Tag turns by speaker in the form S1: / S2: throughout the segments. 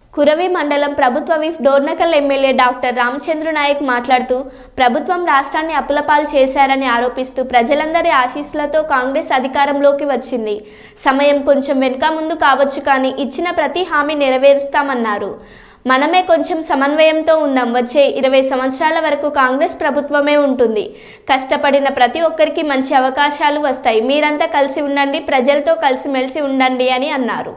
S1: కురవి మండలం ప్రభుత్వ whip Dornakal MLA doctor Ramachandra Naik మాట్లాడుతూ ప్రభుత్వం రాష్ట్రాన్ని అప్పులపాలు చేశారని ఆరోపిస్తూ ప్రజలందరి ఆశీస్సులతో కాంగ్రెస్ అధికారంలోకి వచ్చింది. సమయం కొంచెం వెనుక ముందు కావచ్చు కానీ ఇచ్చిన ప్రతి హామీ నెరవేరుస్తామన్నారు. మనమే కొంచెం సమన్వయంతో ఉందాం. వచ్చే 20 సంవత్సరాల వరకు కాంగ్రెస్ ప్రభుత్వమే ఉంటుంది. కష్టపడిన ప్రతి ఒక్కరికి మంచి అవకాశాలు వస్తాయి. మీరంతా కలిసి ఉండండి, ప్రజలతో కలిసిమెలిసి ఉండండి అని అన్నారు.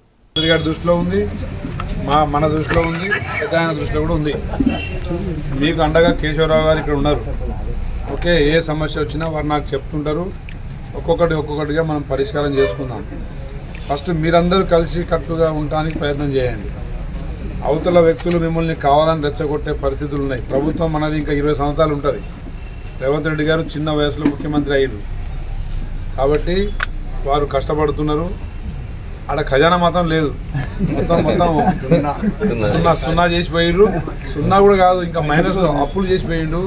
S2: మన దృష్టిలో ఉంది, పెద్ద దృష్టిలో కూడా ఉంది. మీకు అండగా కేశవరావు గారు ఇక్కడ ఉన్నారు. ఓకే, ఏ సమస్య వచ్చినా వారు నాకు చెప్తుంటారు. ఒక్కొక్కటిగా మనం పరిష్కారం చేసుకుందాం. ఫస్ట్ మీరందరూ కలిసి కట్టుగా ఉండడానికి ప్రయత్నం చేయండి. అవతల వ్యక్తులు మిమ్మల్ని కావాలని రెచ్చగొట్టే పరిస్థితులు ఉన్నాయి. ప్రభుత్వం మనది ఇంకా 20 సంవత్సరాలు ఉంటుంది. రేవంత్ రెడ్డి గారు చిన్న వయసులో ముఖ్యమంత్రి అయ్యారు కాబట్టి వారు కష్టపడుతున్నారు. ఆడ ఖజానా మాత్రం లేదు, మొత్తం సున్నా చేసిపోయారు. సున్నా కూడా కాదు, ఇంకా మైనస్ అప్పులు చేసిపోయిండు.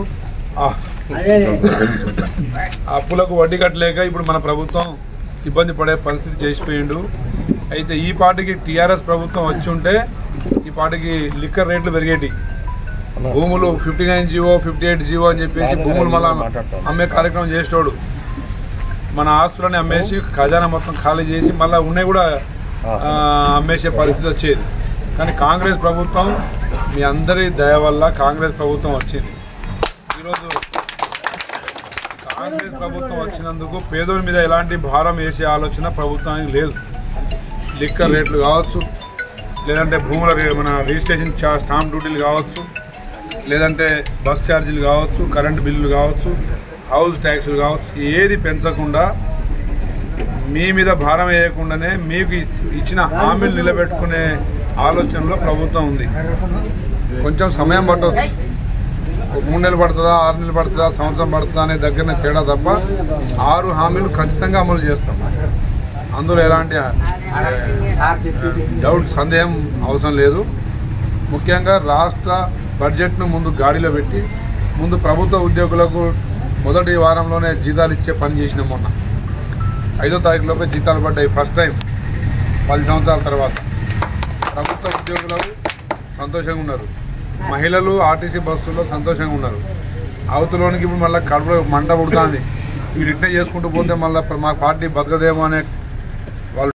S2: అప్పులకు వడ్డీ కట్టలేక ఇప్పుడు మన ప్రభుత్వం ఇబ్బంది పడే పరిస్థితి చేసిపోయిండు. అయితే ఈ పార్టీకి టీఆర్ఎస్ ప్రభుత్వం వచ్చి ఉంటే ఈ పార్టీకి లిక్కర్ రేట్లు పెరిగేటి. భూములు 59 జీవో 58 జీవో అని చెప్పేసి భూములు మళ్ళా అమ్మే కార్యక్రమం చేసేటోడు. మన ఆస్తులని అమ్మేసి ఖజానా మొత్తం ఖాళీ చేసి మళ్ళీ ఉన్నాయి కూడా అమ్మేసే పరిస్థితి వచ్చేది. కానీ కాంగ్రెస్ ప్రభుత్వం, మీ అందరి దయ వల్ల కాంగ్రెస్ ప్రభుత్వం వచ్చింది. ఈరోజు కాంగ్రెస్ ప్రభుత్వం వచ్చినందుకు పేదోళ్ళ మీద ఎలాంటి భారం వేసే ఆలోచన ప్రభుత్వానికి లేదు. లిక్కర్ రేట్లు కావచ్చు, లేదంటే భూముల మన రిజిస్ట్రేషన్ స్టాంప్ డ్యూటీలు కావచ్చు, లేదంటే బస్ ఛార్జీలు కావచ్చు, కరెంటు బిల్లులు కావచ్చు, హౌస్ ట్యాక్సులు కావచ్చు, ఏది పెంచకుండా మీ మీద భారం వేయకుండానే మీకు ఇచ్చిన హామీలు నిలబెట్టుకునే ఆలోచనలో ప్రభుత్వం ఉంది. కొంచెం సమయం పట్టవచ్చు, 3 నెలలు పడుతుందా, 6 నెలలు పడుతుందా, సంవత్సరం పడుతుందా అనే దగ్గర తేడా తప్ప 6 హామీలు ఖచ్చితంగా అమలు చేస్తాం. అందులో ఎలాంటి సందేహం అవసరం లేదు. ముఖ్యంగా రాష్ట్ర బడ్జెట్ను ముందు గాడిలో పెట్టి ముందు ప్రభుత్వ ఉద్యోగులకు మొదటి వారంలోనే జీతాలు ఇచ్చే పని చేసినాం. మొన్న 5వ తారీఖులోపే జీతాలు పడ్డాయి. ఫస్ట్ టైం 10 సంవత్సరాల తర్వాత ప్రభుత్వ ఉద్యోగులు సంతోషంగా ఉన్నారు. మహిళలు ఆర్టీసీ బస్సుల్లో సంతోషంగా ఉన్నారు. అవతలోనికి ఇప్పుడు మళ్ళీ కడుపులో మంట పుడుతుంది. వీరు ఇట్నే చేసుకుంటూ పోతే మళ్ళీ మా పార్టీ బతకదేమో అనే